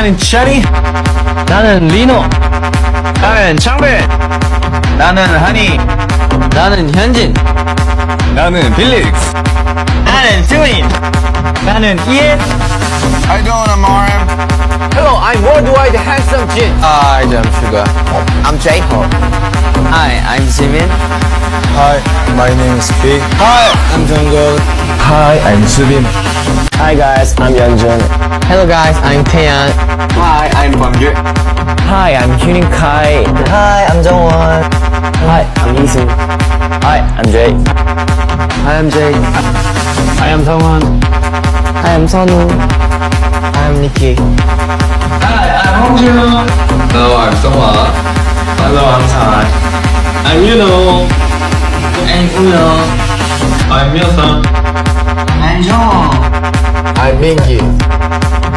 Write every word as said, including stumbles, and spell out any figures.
나는 찬이. 나는 리노. 나는 창배. 나는 하니. 나는 현진. 나는 빌릭스. 나는 트윈. 나는 이엔. How you doing, Amarim? Hello, I'm worldwide handsome Jin. Hi, I'm Sugar. I'm J-Hope. Hi, I'm Jimin. Hi, my name is Big. Hi, I'm Jungkook. Hi, I'm Subin. Hi guys, I'm Yeonjun. Hello guys, I'm Taeyeon. Hi, I'm Bangju. Hi, I'm Hyunin Kai. Hi, I'm Jungwon. Hi, I'm Eason. Hi, I'm Jay. Hi, I'm Jay. Hi, I'm Sungwon. Hi, I'm Sunwoo. Hi, I'm Nikki. Hi, I'm Hongju. Hello, I'm Sungwon. Hello, I'm Tai. I'm Yuno. I'm Uno. I'm Myeosung. I'm Jong. I'm Mingi.